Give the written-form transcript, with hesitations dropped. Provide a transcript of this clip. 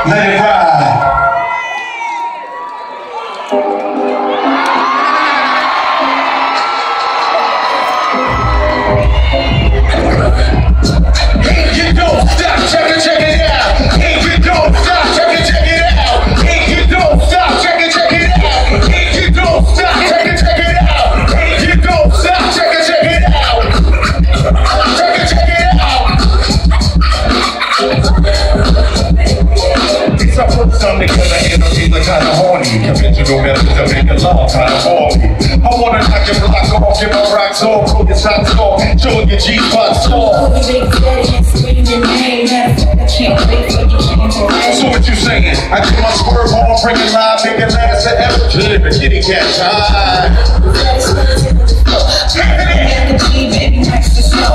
Let it ride. If you don't stop, check it out. If you don't stop, check it out. If you don't stop, check it out. If you don't stop, check it out. If you don't stop, check it out. Check it out. It's up for something because the energy is kind of horny. Conventional methods to make a love kind of horny. I wanna knock your block off, get my rocks off, pull your socks off, showing your G-spots off. So what you saying? I get my swerve on, bring it live, make it last forever. Good, but kitty cat time.